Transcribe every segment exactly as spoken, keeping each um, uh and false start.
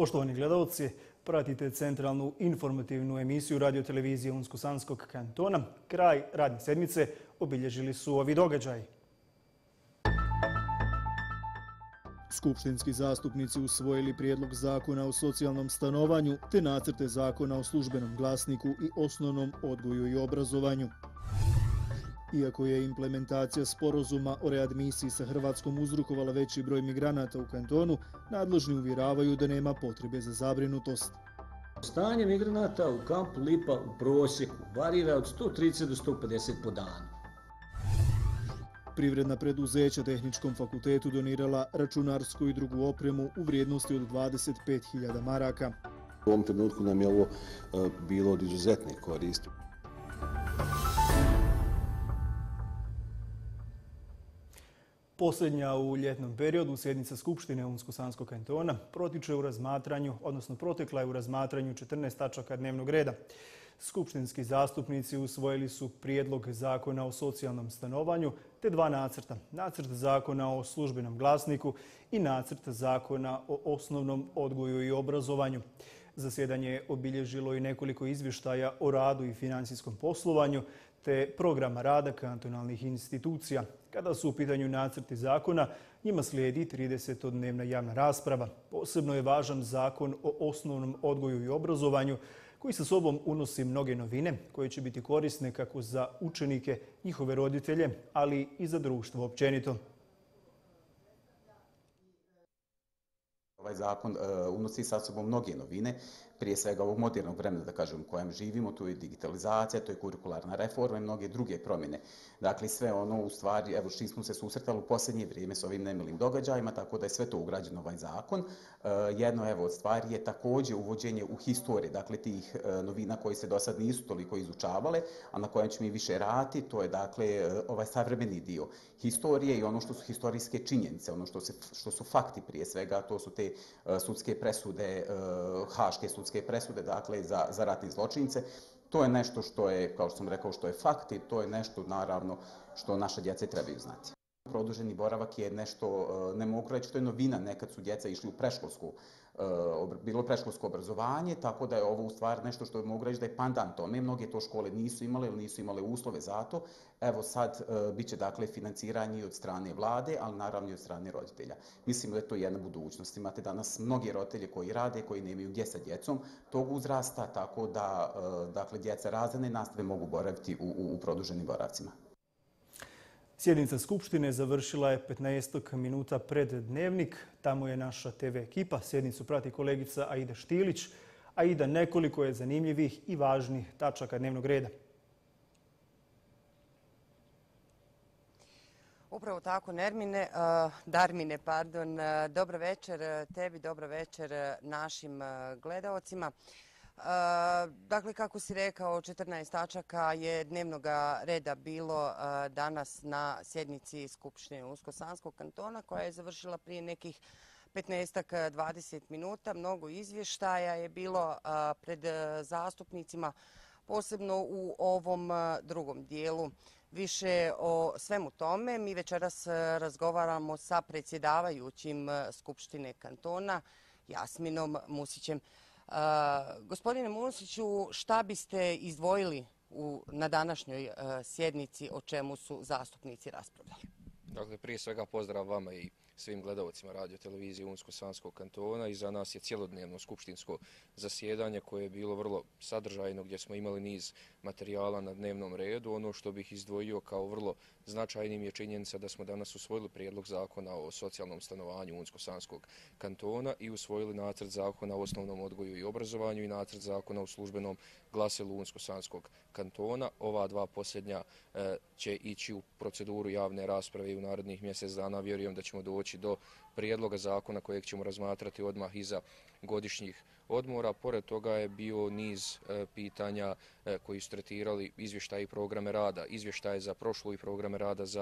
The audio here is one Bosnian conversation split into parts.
Poštovani gledalci, pratite centralnu informativnu emisiju radiotelevizije Unsko-Sanskog kantona. Kraj radne sedmice obilježili su ovi događaji. Skupštinski zastupnici usvojili prijedlog zakona o socijalnom stanovanju te nacrte zakona o službenom glasniku i osnovnom odgoju i obrazovanju. Iako je implementacija sporazuma o readmisiji sa Hrvatskom uzrokovala veći broj migranata u kantonu, nadležni uvjeravaju da nema potrebe za zabrinutost. Stanje migranata u kampu Lipa u prosjeku varira od sto trideset do sto pedeset po danu. Privredna preduzeća Tehničkom fakultetu donirala računarsku i drugu opremu u vrijednosti od dvadeset pet hiljada maraka. U ovom trenutku nam je ovo bilo od izuzetne koristi. Posljednja u ljetnom periodu sjednica Skupštine Unsko-Sanskog kantona protiče u razmatranju, odnosno protekla je u razmatranju četrnaest tačaka dnevnog reda. Skupštinski zastupnici usvojili su prijedlog zakona o socijalnom stanovanju te dva nacrta. Nacrt zakona o službenom glasniku i nacrt zakona o osnovnom odgoju i obrazovanju. Zasjedanje je obilježilo i nekoliko izvještaja o radu i financijskom poslovanju te programa rada kantonalnih institucija. Kada su u pitanju nacrti zakona, njima slijedi tridesetodnevna javna rasprava. Posebno je važan zakon o osnovnom odgoju i obrazovanju koji sa sobom unosi mnoge novine koje će biti korisne kako za učenike, njihove roditelje, ali i za društvo općenito. Ovaj zakon uh, unosi sa sobom mnoge novine, prije svega ovog modernog vremena, da kažem, u kojem živimo, tu je digitalizacija, to je kurikularna reforma i mnoge druge promjene. Dakle, sve ono u stvari, evo što smo se susretali u posljednje vrijeme s ovim nemilim događajima, tako da je sve to ugrađeno ovaj zakon. Uh, jedno, evo, od stvari je također uvođenje u historije, dakle, tih uh, novina koji se do sad nisu toliko izučavale, a na kojem ćemo i više raditi, to je, dakle, uh, ovaj savremeni dio historije i ono što su historijske činjenice, ono što, se, što su fakti prije svega, to su te uh, sudske presude, uh, haške sudske presude, dakle, za, za ratne zločince. To je nešto što je, kao što sam rekao, što je fakt i to je nešto, naravno, što naša djeca trebaju znati. Produženi boravak je nešto, ne mogu reći, to je novina, nekad su djeca išli u preškolsku, bilo preškolsko obrazovanje, tako da je ovo u stvari nešto što mogu reći da je pandan tome. Mnoge to škole nisu imale ili nisu imale uslove za to. Evo sad bit će, dakle, financiranje od strane vlade, ali naravno i od strane roditelja. Mislim da je to jedna budućnost. Imate danas mnogi roditelje koji rade, koji nemaju gdje sa djecom tog uzrasta, tako da, dakle, djeca razredne nastave mogu boraviti u, u, u produženim boravcima. Sjednica Skupštine završila je petnaest minuta pred dnevnik. Tamo je naša te ve ekipa. Sjednicu prati kolegica Aida Štilić. Aida, nekoliko je zanimljivih i važnih tačaka dnevnog reda. Upravo tako, Nermine, uh, Darmine, pardon. Uh, dobro večer tebi, dobro večer našim uh, gledaocima. Uh, dakle, kako si rekao, četrnaest tačaka je dnevnog reda bilo uh, danas na sjednici Skupštine Unsko-Sanskog kantona koja je završila prije nekih petnaest do dvadeset minuta. Mnogo izvještaja je bilo uh, pred uh, zastupnicima, posebno u ovom uh, drugom dijelu. Više o svemu tome mi večeras uh, razgovaramo sa predsjedavajućim uh, Skupštine kantona Jasminom Musićem. Uh, gospodine Musiću, šta biste izdvojili u, na današnjoj uh, sjednici o čemu su zastupnici raspravljali? Dakle, prije svega pozdrav vama i svim gledalcima radiotelevizije Unsko-Sanskog kantona. I za nas je cjelodnevno skupštinsko zasjedanje koje je bilo vrlo sadržajno, gdje smo imali niz materijala na dnevnom redu. Ono što bih izdvojio kao vrlo značajnim je činjenica da smo danas usvojili prijedlog zakona o socijalnom stanovanju Unsko-Sanskog kantona i usvojili nacrt zakona o osnovnom odgoju i obrazovanju i nacrt zakona o službenom glasilu Unsko-Sanskog kantona. Ova dva posljednja e, će ići u proceduru javne rasprave i u narednih mjesec dana. Vjerujem da ćemo doći do prijedloga zakona kojeg ćemo razmatrati odmah iza godišnjih odmora. Pored toga je bio niz e, pitanja e, koji su tretirali izvještaje i programe rada, izvještaje za prošlu i programe rada za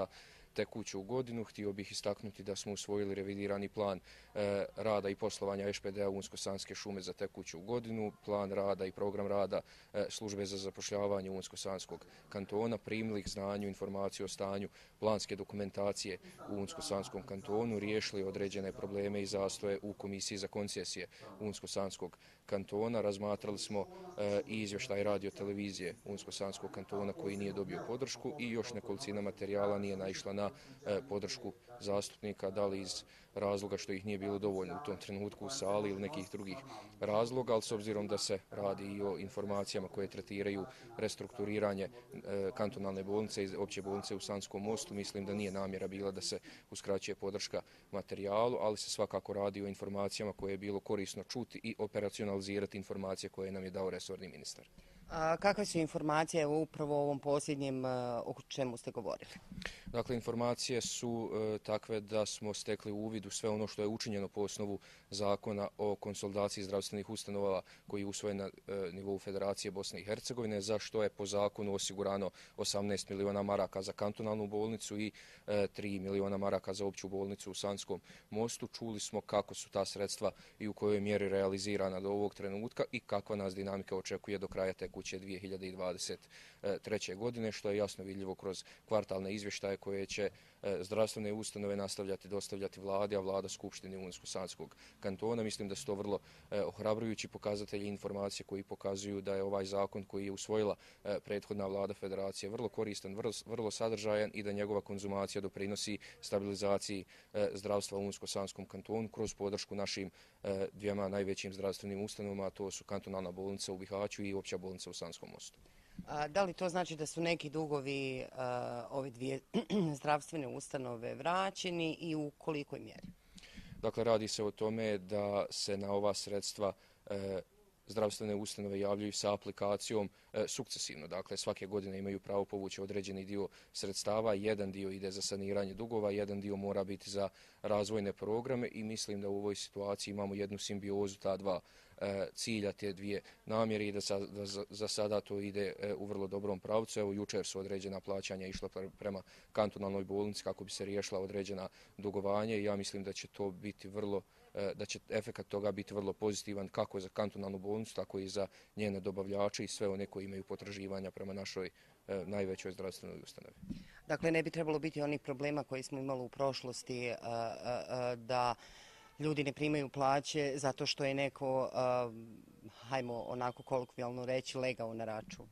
tekuću godinu. Htio bih istaknuti da smo usvojili revidirani plan rada i poslovanja Š P D-a Unsko-Sanske šume za tekuću godinu, plan rada i program rada službe za zapošljavanje Unsko-Sanskog kantona, primili k znanju informaciju o stanju planske dokumentacije u Unsko-Sanskom kantonu, riješili određene probleme i zastoje u Komisiji za koncesije Unsko-Sanskog kantona. Razmatrali smo i izvještaj radio televizije Unsko-Sanskog kantona koji nije dobio podršku i još nekolicina materijala nije naišla na podršku zastupnika, da li iz razloga što ih nije bilo dovoljno u tom trenutku u sali ili nekih drugih razloga, ali s obzirom da se radi i o informacijama koje tretiraju restrukturiranje kantonalne bolnice i opće bolnice u Sanskom Mostu, mislim da nije namjera bila da se uskraćuje podrška materijalu, ali se svakako radi o informacijama koje je bilo korisno čuti i operacionalizirati informacije koje nam je dao resorni ministar. A kakve su informacije upravo o ovom posljednjem o čemu ste govorili? Dakle, informacije su e, takve da smo stekli uvid u sve ono što je učinjeno po osnovu zakona o konsolidaciji zdravstvenih ustanova koji je usvojen na e, nivou Federacije Bosne i Hercegovine, za što je po zakonu osigurano osamnaest miliona maraka za kantonalnu bolnicu i e, tri miliona maraka za opću bolnicu u Sanskom Mostu. Čuli smo kako su ta sredstva i u kojoj mjeri realizirana do ovog trenutka i kakva nas dinamika očekuje do kraja tekuće dvije hiljade dvadeset treće. godine, što je jasno vidljivo kroz kvartalne izvještaje koje će zdravstvene ustanove nastavljati dostavljati vladi, a vlada Skupštini Unsko-Sanskog kantona. Mislim da su to vrlo ohrabrujući pokazatelji informacije koji pokazuju da je ovaj zakon koji je usvojila prethodna vlada Federacije vrlo koristan, vrlo, vrlo sadržajan i da njegova konzumacija doprinosi stabilizaciji zdravstva u Unsko-Sanskom kantonu kroz podršku našim dvijema najvećim zdravstvenim ustanovama, a to su kantonalna bolnica u Bihaću i opća bolnica u Sanskom Mostu. A da li to znači da su neki dugovi a, ove dvije zdravstvene ustanove vraćeni i u kolikoj mjeri? Dakle, radi se o tome da se na ova sredstva e, zdravstvene ustanove javljaju sa aplikacijom e, sukcesivno. Dakle, svake godine imaju pravo povući određeni dio sredstava, jedan dio ide za saniranje dugova, jedan dio mora biti za razvojne programe i mislim da u ovoj situaciji imamo jednu simbiozu ta dva e, cilja, te dvije namjere i da, sa, da za, za sada to ide e, u vrlo dobrom pravcu. Evo, jučer su određena plaćanja išla prema kantonalnoj bolnici kako bi se riješila određena dugovanja i ja mislim da će to biti vrlo da će efekat toga biti vrlo pozitivan kako za kantonalnu bolnicu, tako i za njene dobavljače i sve one koji imaju potraživanja prema našoj e, najvećoj zdravstvenoj ustanovi. Dakle, ne bi trebalo biti onih problema koji smo imali u prošlosti a, a, a, da ljudi ne primaju plaće zato što je neko, a, hajmo onako kolokvijalno reći, legao na račun.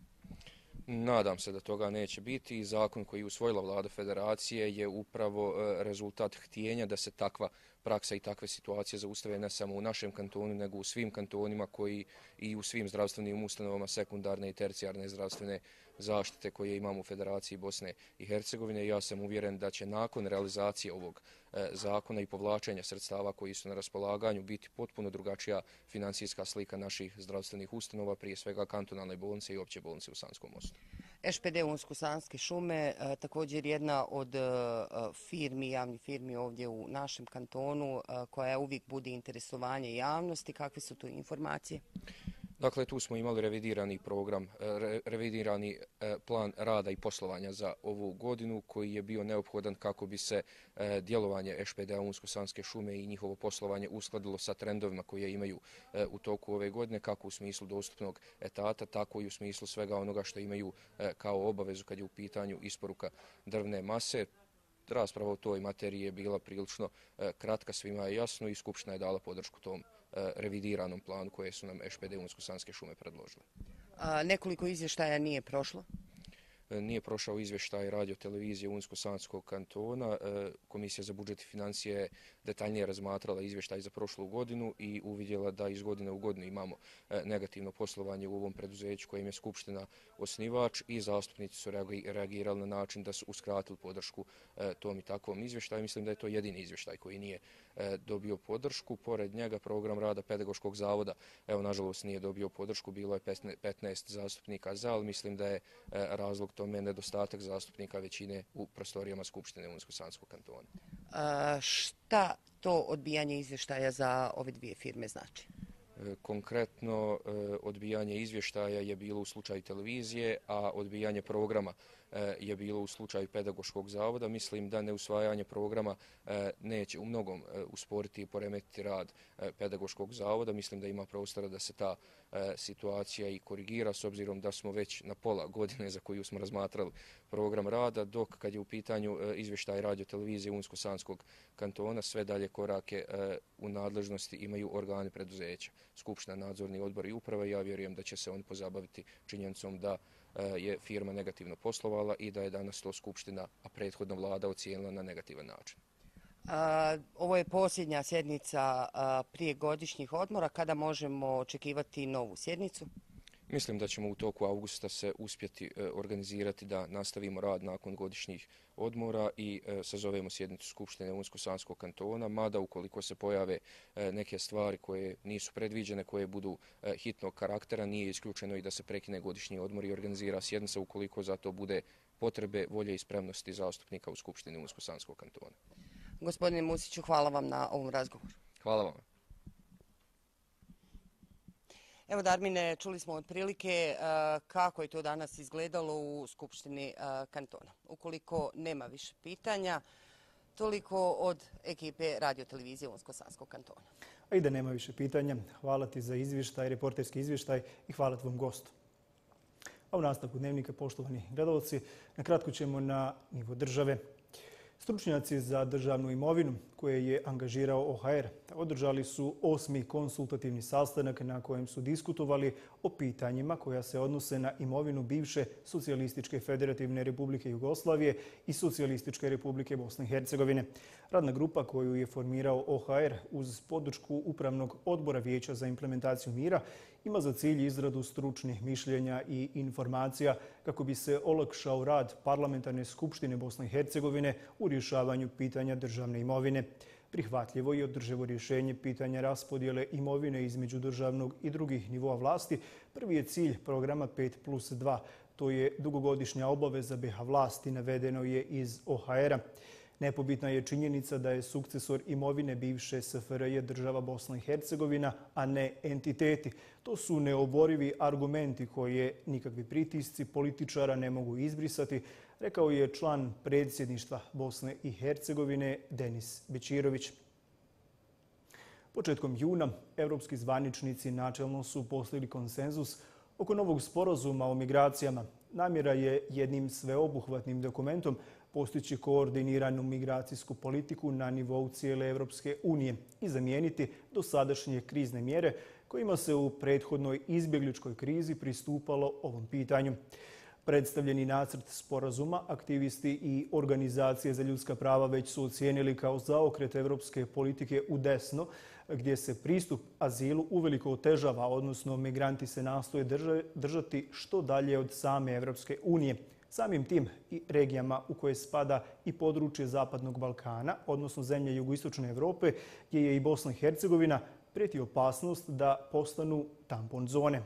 Nadam se da toga neće biti i zakon koji je usvojila vlada Federacije je upravo rezultat htjenja da se takva praksa i takve situacije zaustave ne samo u našem kantonu, nego u svim kantonima koji i u svim zdravstvenim ustanovama sekundarne i tercijarne zdravstvene zaštite koje imamo u Federaciji Bosne i Hercegovine. Ja sam uvjeren da će nakon realizacije ovog e, zakona i povlačenja sredstava koji su na raspolaganju biti potpuno drugačija financijska slika naših zdravstvenih ustanova, prije svega kantonalne bolnice i opće bolnice u Sanskom Mostu. Š P D Unsko-Sanske šume, a, također jedna od a, firmi, javnih firmi ovdje u našem kantonu a, koja uvijek budi interesovanje javnosti. Kakve su tu informacije? Dakle, tu smo imali revidirani program, re, revidirani e, plan rada i poslovanja za ovu godinu koji je bio neophodan kako bi se e, djelovanje Š P D-a Unsko-Sanske šume i njihovo poslovanje uskladilo sa trendovima koje imaju e, u toku ove godine, kako u smislu dostupnog etata, tako i u smislu svega onoga što imaju e, kao obavezu kad je u pitanju isporuka drvne mase. Rasprava o toj materiji je bila prilično e, kratka, svima je jasno i Skupština je dala podršku tom e, revidiranom planu koje su nam Š P D Unsko-Sanske šume predložile. A, nekoliko izvještaja nije prošlo? Nije prošao izvještaj radio televizije Unsko-Sanskog kantona. Komisija za budžet i financije je detaljnije razmatrala izvještaj za prošlu godinu i uvidjela da iz godine u godinu imamo negativno poslovanje u ovom preduzeću kojim je Skupština osnivač i zastupnici su reagirali na način da su uskratili podršku tom i takvom izvještaju. Mislim da je to jedini izvještaj koji nije dobio podršku. Pored njega program rada Pedagoškog zavoda, evo, nažalost nije dobio podršku, bilo je petnaest zastupnika za, ali mislim da je razlog tome nedostatak zastupnika većine u prostorijama Skupštine Unsko-Sanskog kantona. A, šta to odbijanje izvještaja za ove dvije firme znači? Konkretno odbijanje izvještaja je bilo u slučaju televizije, a odbijanje programa je bilo u slučaju pedagoškog zavoda. Mislim da neusvajanje programa neće u mnogom usporiti i poremetiti rad pedagoškog zavoda. Mislim da ima prostora da se ta situacija i korigira s obzirom da smo već na pola godine za koju smo razmatrali program rada, dok kad je u pitanju izvještaj radio televizije Unsko-Sanskog kantona, sve dalje korake u nadležnosti imaju organi preduzeća, skupština, nadzorni odbor i uprava. Ja vjerujem da će se oni pozabaviti činjenicom da je firma negativno poslovala i da je danas to skupština, a prethodno vlada ocijenila na negativan način. Ovo je posljednja sjednica prije godišnjih odmora. Kada možemo očekivati novu sjednicu? Mislim da ćemo u toku augusta se uspjeti organizirati da nastavimo rad nakon godišnjih odmora i sazovemo sjednicu Skupštine Unsko-Sanskog kantona, mada ukoliko se pojave neke stvari koje nisu predviđene, koje budu hitnog karaktera, nije isključeno i da se prekine godišnji odmor i organizira sjednica ukoliko za to bude potrebe, volje i spremnosti zastupnika u Skupštini Unsko-Sanskog kantona. Gospodine Musiću, hvala vam na ovom razgovoru. Hvala vam. Evo, Darmine, čuli smo otprilike kako je to danas izgledalo u Skupštini kantona. Ukoliko nema više pitanja, toliko od ekipe radiotelevizije Unsko-Sanskog kantona. A i da nema više pitanja, hvala ti za izvještaj, reporterski izvještaj i hvala tvom gostu. A u nastavku dnevnika, poštovani gledalci, nakratko ćemo na nivo države. Stručnjaci za državnu imovinu koje je angažirao O H R održali su osmi konsultativni sastanak na kojem su diskutovali o pitanjima koja se odnose na imovinu bivše Socijalističke federativne republike Jugoslavije i Socijalističke republike Bosne i Hercegovine. Radna grupa koju je formirao O H R uz podršku Upravnog odbora Vijeća za implementaciju mira ima za cilj izradu stručnih mišljenja i informacija kako bi se olakšao rad Parlamentarne skupštine Bosne i Hercegovine u rješavanju pitanja državne imovine. Prihvatljivo i održivo rješenje pitanja raspodjele imovine između državnog i drugih nivoa vlasti prvi je cilj programa pet plus dva. To je dugogodišnja obaveza B H vlasti, navedeno je iz O H R-a. Nepobitna je činjenica da je sukcesor imovine bivše S F R J država Bosna i Hercegovina, a ne entiteti. To su neoborivi argumenti koje nikakvi pritisci političara ne mogu izbrisati, rekao je član predsjedništva Bosne i Hercegovine Denis Bećirović. Početkom juna evropski zvaničnici načelno su postigli konsenzus oko novog sporazuma o migracijama. Namjera je jednim sveobuhvatnim dokumentom postići koordiniranu migracijsku politiku na nivou cijele Evropske unije i zamijeniti dosadašnje krizne mjere kojima se u prethodnoj izbjegličkoj krizi pristupalo ovom pitanju. Predstavljeni nacrt sporazuma aktivisti i organizacije za ljudska prava već su ocijenili kao zaokret evropske politike u desno, gdje se pristup azilu uveliko otežava, odnosno migranti se nastoje držati što dalje od same Evropske unije. Samim tim i regijama u koje spada i područje Zapadnog Balkana, odnosno zemlje jugoistočne Evrope, gdje je i Bosna i Hercegovina, prijeti opasnost da postanu tampon zone.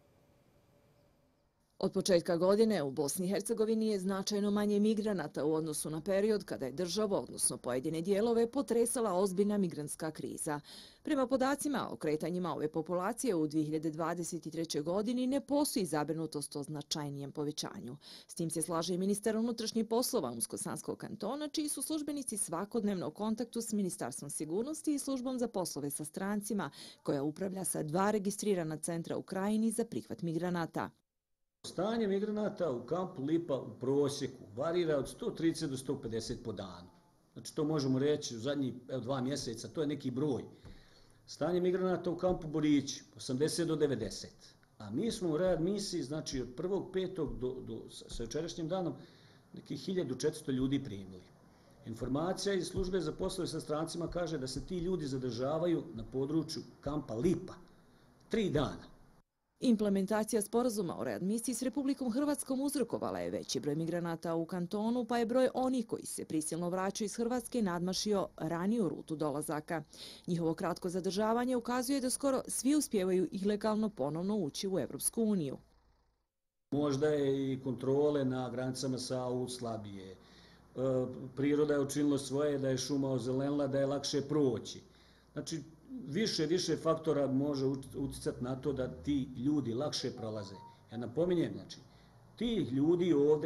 Od početka godine u Bosni i Hercegovini je značajno manje migranata u odnosu na period kada je država, odnosno pojedine dijelove, potresala ozbiljna migrantska kriza. Prema podacima o kretanjima ove populacije u dvije hiljade dvadeset trećoj. godini ne postoji zabrinutost o značajnijem povećanju. S tim se slaže i ministar unutrašnjih poslova Unsko-Sanskog kantona, čiji su službenici svakodnevno u kontaktu s Ministarstvom sigurnosti i službom za poslove sa strancima, koja upravlja sa dva registrirana centra u krajini za prihvat migranata. Stanje migranata u kampu Lipa u prosjeku varira od sto trideset do sto pedeset po danu. Znači to možemo reći u zadnjih evo, dva mjeseca, to je neki broj. Stanje migranata u kampu Borići osamdeset do devedeset. A mi smo u readmisiji, znači od prvog petog do, do sa jučerašnjim danom nekih hiljadu četiristo ljudi primili. Informacija iz službe za poslove sa strancima kaže da se ti ljudi zadržavaju na području kampa Lipa tri dana. Implementacija sporazuma o readmisiji s Republikom Hrvatskom uzrokovala je veći broj migranata u kantonu, pa je broj onih koji se prisilno vraćaju iz Hrvatske nadmašio raniju rutu dolazaka. Njihovo kratko zadržavanje ukazuje da skoro svi uspijevaju ilegalno ponovno ući u Evropsku uniju. Možda je i kontrole na granicama sa au slabije. Priroda je učinila svoje, da je šuma ozelenila, da je lakše proći. Znači, više, više faktora može utjecati na to da ti ljudi lakše prolaze. Ja napominjem, znači, ti ljudi ovdje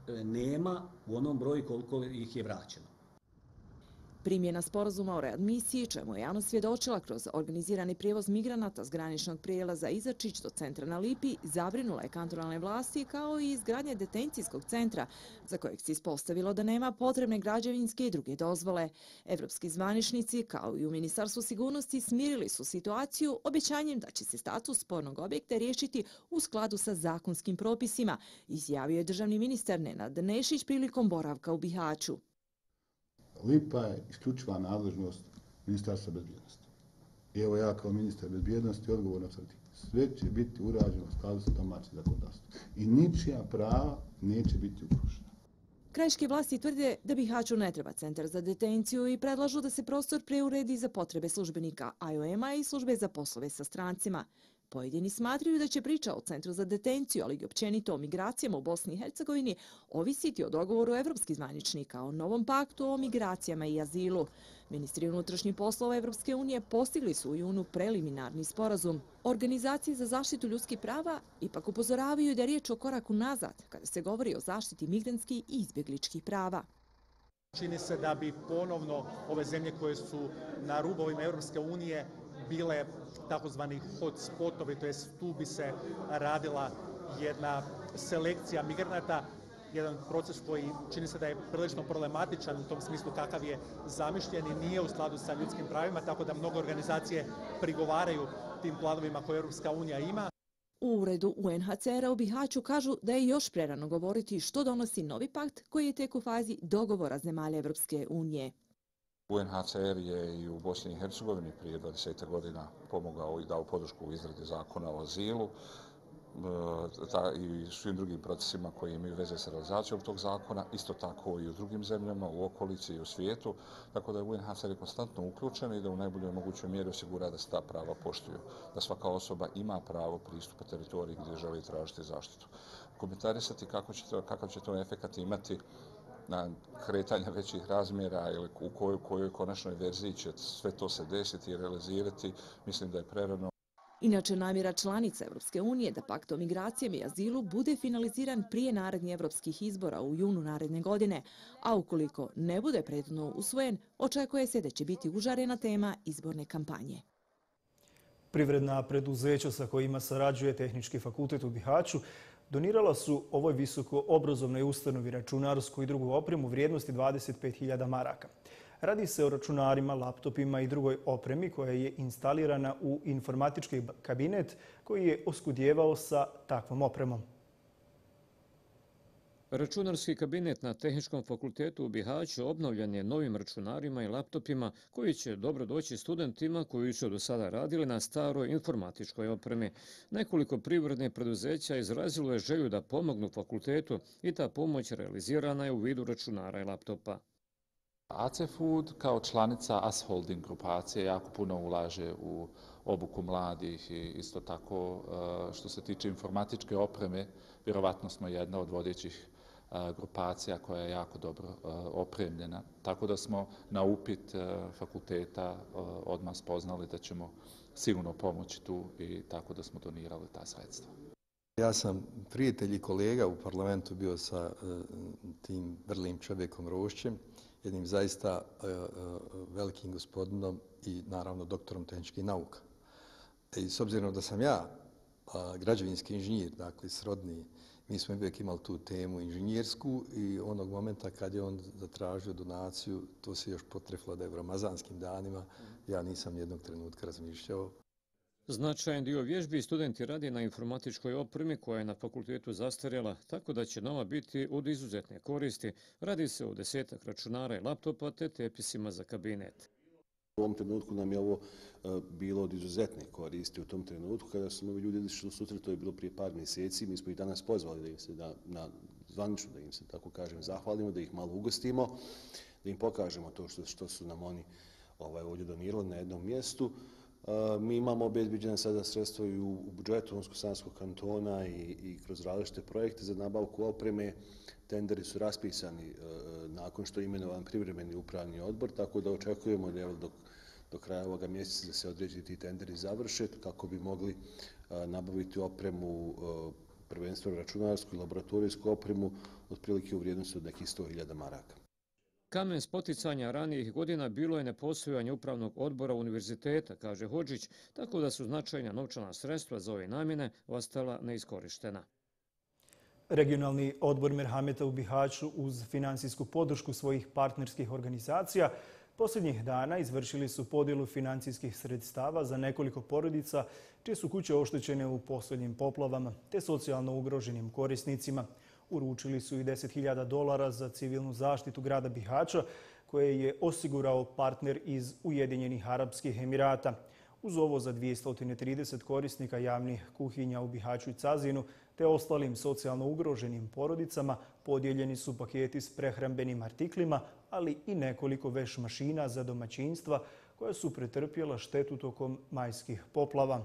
nema u onom broju koliko ih je vraćeno. Primjena sporazuma o readmisiji, čemu je javnost svjedočila kroz organizirani prijevoz migranata s graničnog prijelaza Izačić do centra na Lipi, zabrinula je kantonalne vlasti kao i izgradnje detencijskog centra, za kojeg se ispostavilo da nema potrebne građevinske i druge dozvole. Evropski zvaničnici, kao i u Ministarstvu sigurnosti, smirili su situaciju obećanjem da će se status spornog objekta riješiti u skladu sa zakonskim propisima, izjavio je državni ministar Nenad Nešić prilikom boravka u Bihaću. Lipa je isključiva nadležnost Ministarstva bezbjednosti. I evo ja kao ministar bezbjednosti odgovorno tvrdim. Sve će biti urađeno u skladu sa domaćim zakonodavstvom. I ničija prava neće biti ugrožena. Krajiške vlasti tvrde da Bihaću ne treba centar za detenciju i predlažu da se prostor preuredi za potrebe službenika I O M-a i službe za poslove sa strancima. Pojedini smatraju da će priča o centru za detenciju, ali i općenito o migracijama u Bosni i Hercegovini, ovisiti o dogovoru evropskih zvaničnika o novom paktu o migracijama i azilu. Ministri unutrašnjih poslova Evropske unije postigli su u junu preliminarni sporazum. Organizacije za zaštitu ljudskih prava ipak upozoravaju da je riječ o koraku nazad kada se govori o zaštiti migrantskih i izbjegličkih prava. Čini se da bi ponovno ove zemlje koje su na rubovima Evropske unije bile takozvani hotspotovi, to jest tu bi se radila jedna selekcija migranata, jedan proces koji čini se da je prilično problematičan u tom smislu kakav je zamišljen i nije u skladu sa ljudskim pravima, tako da mnogo organizacije prigovaraju tim planovima koje Evropska unija ima. U uredu U N H C R-a u Bihaću kažu da je još prerano govoriti što donosi novi pakt koji je tek u fazi dogovora zemalja Evropske unije. U N H C R je i u Bosni i Hercegovini prije dvadeset godina pomogao i dao podršku u izradi zakona o azilu i svim drugim procesima koji imaju veze sa realizacijom tog zakona, isto tako i u drugim zemljama, u okolici i u svijetu, tako da je U N H C R konstantno uključen i da u najboljoj mogućoj mjeri osigura da se ta prava poštuju, da svaka osoba ima pravo pristupa teritoriji gdje želi tražiti zaštitu. Komentarisati kako će to, kakav će to efekat imati na kretanja većih razmjera ili u kojoj, kojoj konačnoj verziji će sve to se desiti i realizirati, mislim da je prerano. Inače, namjera članica Evropske unije da pakt o migracijama i azilu bude finaliziran prije narednih evropskih izbora u junu naredne godine, a ukoliko ne bude prethodno usvojen, očekuje se da će biti užarena tema izborne kampanje. Privredna preduzeća sa kojima sarađuje Tehnički fakultet u Bihaću donirala su ovoj visoko obrazovnoj ustanovi računarsku i drugu opremu vrijednosti dvadeset pet hiljada maraka. Radi se o računarima, laptopima i drugoj opremi koja je instalirana u informatički kabinet koji je oskudjevao sa takvom opremom. Računarski kabinet na Tehničkom fakultetu u Bihaću obnovljen je novim računarima i laptopima koji će dobro doći studentima koji su do sada radili na staroj informatičkoj opremi. Nekoliko privrednih preduzeća izrazilo je želju da pomognu fakultetu i ta pomoć realizirana je u vidu računara i laptopa. A C Food kao članica A S Holding grupacije jako puno ulaže u obuku mladih i isto tako što se tiče informatičke opreme, vjerovatno smo jedna od vodećih grupacija koja je jako dobro opremljena. Tako da smo na upit fakulteta odmah spoznali da ćemo sigurno pomoći tu i tako da smo donirali ta sredstva. Ja sam prijatelj i kolega u parlamentu bio sa tim vrlim čovjekom Rošćem, jednim zaista velikim gospodinom i naravno doktorom tehničkih nauka. I s obzirom da sam ja građevinski inženjer, dakle srodni, mi smo uvijek imali tu temu inženjersku i onog momenta kad je on zatražio donaciju, to se još potrefilo da je u ramazanskim danima, ja nisam jednog trenutka razmišljao. Značajan dio vježbi studenti radi na informatičkoj opremi koja je na fakultetu zastarjela, tako da će nova biti od izuzetne koristi. Radi se o desetak računara i laptopa te tepisima za kabinet. U ovom trenutku nam je ovo bilo od izuzetne koristi u tom trenutku kada su novi ljudi išli sutra, to je bilo prije par mjeseci, mi smo ih danas pozvali da im se da, na zvanično, da im se tako kažem zahvalimo, da ih malo ugostimo, da im pokažemo to što, što su nam oni ovaj, ovdje donirali na jednom mjestu. Mi imamo obezbeđene sada sredstva i u budžetu Unsko-Sanskog kantona i, i kroz različite projekte za nabavku opreme. Tenderi su raspisani nakon što je imenovan privremeni upravni odbor, tako da očekujemo da do, do kraja ovoga mjeseca da se određeni ti tenderi završe kako bi mogli nabaviti opremu prvenstveno računarsku i laboratorijsku opremu, otprilike u vrijednosti od nekih sto hiljada maraka. Kamen spoticanja ranijih godina bilo je nepostojanje upravnog odbora univerziteta, kaže Hodžić, tako da su značajna novčana sredstva za ove namjene ostala neiskorištena. Regionalni odbor Merhameta u Bihaću uz finansijsku podršku svojih partnerskih organizacija posljednjih dana izvršili su podjelu financijskih sredstava za nekoliko porodica čije su kuće oštećene u posljednjim poplavama te socijalno ugroženim korisnicima. Uručili su i deset hiljada dolara za civilnu zaštitu grada Bihaća koje je osigurao partner iz Ujedinjenih Arapskih Emirata. Uz ovo za dvjesto trideset korisnika javnih kuhinja u Bihaću i Cazinu te ostalim socijalno ugroženim porodicama podijeljeni su paketi s prehrambenim artiklima, ali i nekoliko veš mašina za domaćinstva koja su pretrpjela štetu tokom majskih poplava.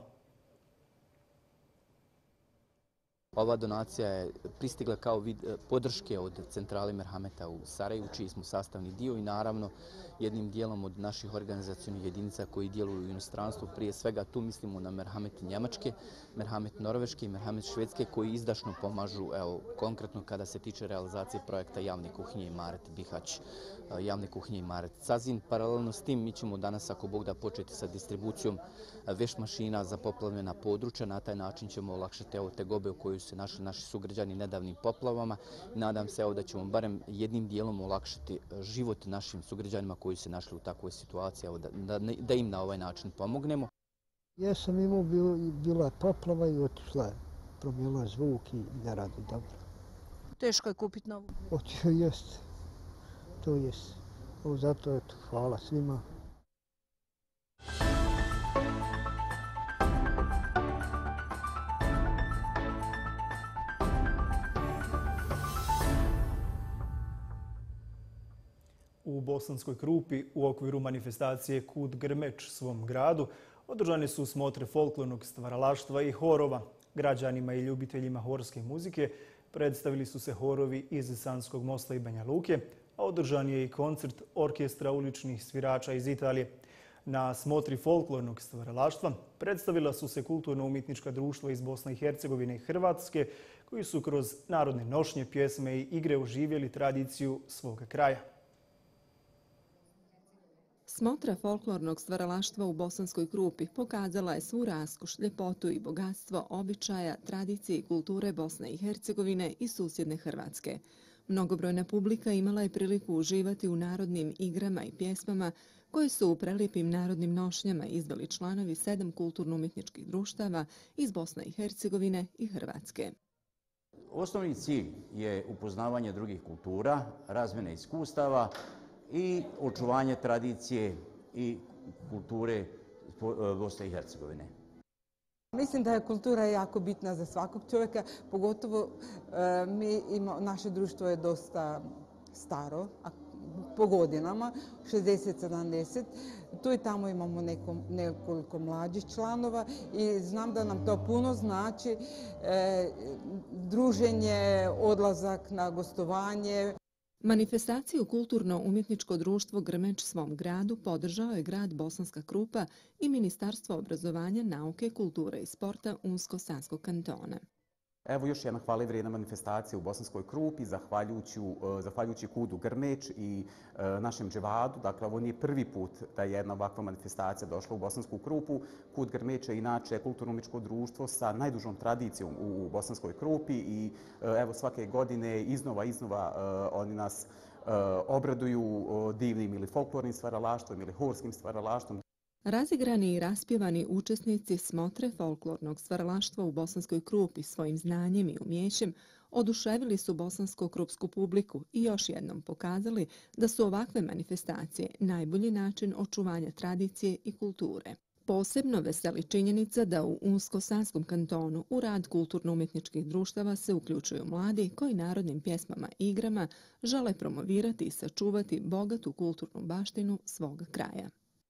Ova donacija je pristigla kao vid podrške od centrale Merhameta u Sarajevu, čiji smo sastavni dio i naravno jednim dijelom od naših organizacionih jedinica koji djeluju u inostranstvu. Prije svega tu mislimo na Merhamet Njemačke, Merhamet Norveške i Merhamet Švedske koji izdašno pomažu, evo, konkretno kada se tiče realizacije projekta javne kuhinje Imaret Bihać, javne kuhinje Imaret Cazin. Paralelno s tim mi ćemo danas, ako Bog da, početi sa distribucijom veš mašina za poplavljena područja. Na taj način ćemo olakšati evo tegobe u kojoj se našli naši sugrađani nedavnim poplavama. Nadam se evo da ćemo barem jednim dijelom olakšati život našim sugrađanima koji se našli u takvoj situaciji, evo, da, da, da im na ovaj način pomognemo. Ja sam imao, bila poplava i otišla, promijenila zvuk i ne radi dobro. Teško je kupiti novu? Otišao jest, to jest. O, zato eto, hvala svima. U Bosanskoj Krupi u okviru manifestacije Kud Grmeč svom gradu održane su smotre folklornog stvaralaštva i horova. Građanima i ljubiteljima horske muzike predstavili su se horovi iz Sanskog Mosta i Banja Luke, a održan je i koncert orkestra uličnih svirača iz Italije. Na smotri folklornog stvaralaštva predstavila su se kulturno-umjetnička društva iz Bosne i Hercegovine i Hrvatske koji su kroz narodne nošnje, pjesme i igre oživjeli tradiciju svoga kraja. Smotra folklornog stvaralaštva u Bosanskoj Krupi pokazala je svu raskoš, ljepotu i bogatstvo običaja, tradicije i kulture Bosne i Hercegovine i susjedne Hrvatske. Mnogobrojna publika imala je priliku uživati u narodnim igrama i pjesmama koje su u prelijepim narodnim nošnjama izveli članovi sedam kulturno-umjetničkih društava iz Bosne i Hercegovine i Hrvatske. Osnovni cilj je upoznavanje drugih kultura, razmjena iskustava i očuvanje tradicije i kulture Bosne i Hercegovine. Mislim da je kultura jako bitna za svakog čovjeka, pogotovo e, mi ima, naše društvo je dosta staro, a po godinama, šezdeset sedamdeset. Tu i tamo imamo neko, nekoliko mlađih članova i znam da nam to puno znači, e, druženje, odlazak na gostovanje. Manifestaciju Kulturno-umjetničko društvo Grmeč svom gradu podržao je grad Bosanska Krupa i Ministarstvo obrazovanja, nauke, kulture i sporta Unsko-Sanskog kantona. Evo još jedna hvale vrijedna manifestacija u Bosanskoj Krupi, zahvaljujući, zahvaljujući Kudu Grmeč i e, našem dževadu. Dakle, ovo nije prvi put da je jedna ovakva manifestacija došla u Bosansku Krupu. Kud Grmeč je inače kulturno-umjetničko društvo sa najdužom tradicijom u, u Bosanskoj Krupi i e, evo svake godine iznova, iznova e, oni nas e, obraduju divnim ili folklornim stvaralaštvom ili horskim stvaralaštvom. Razigrani i raspjevani učesnici smotre folklornog stvaralaštva u Bosanskoj Krupi svojim znanjem i umjećem oduševili su bosansko-krupsku publiku i još jednom pokazali da su ovakve manifestacije najbolji način očuvanja tradicije i kulture. Posebno veseli činjenica da u Unsko-Sanskom kantonu u rad kulturno-umjetničkih društava se uključuju mladi koji narodnim pjesmama i igrama žele promovirati i sačuvati bogatu kulturnu baštinu svoga kraja.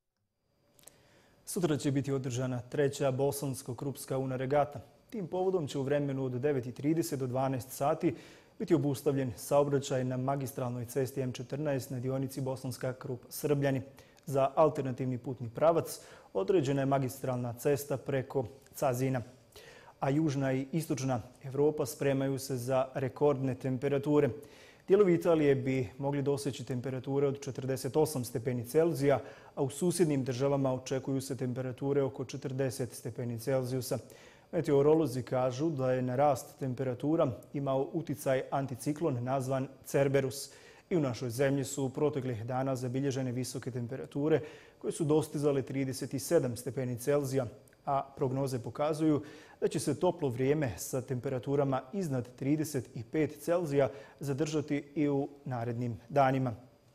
Sutra će biti održana treća bosansko-krupska una regata. Tim povodom će u vremenu od devet i trideset do dvanaest sati biti obustavljen saobraćaj na magistralnoj cesti M četrnaest na dionici Bosanska Krup-Srbljani. Za alternativni putni pravac određena je magistralna cesta preko Cazina. a južna i istočna Evropa spremaju se za rekordne temperature. Dijelovi Italije bi mogli doseći temperature od četrdeset osam stepeni Celzija, a u susjednim državama očekuju se temperature oko četrdeset stepeni Celzijusa. Meteorolozi kažu da je na rast temperatura imao uticaj anticiklon nazvan Cerberus. I u našoj zemlji su proteklih dana zabilježene visoke temperature koje su dostizale trideset sedam stepeni Celzija, a prognoze pokazuju da će se toplo vrijeme sa temperaturama iznad trideset pet Celzija zadržati i u narednim danima.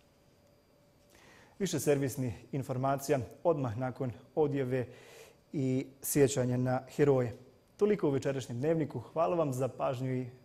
Više servisnih informacija odmah nakon odjave i sjećanja na heroje. Toliko u večerašnjem dnevniku. Hvala vam za pažnju i